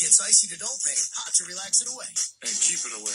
Gets icy to don't pay, hot to relax it away. And keep it away.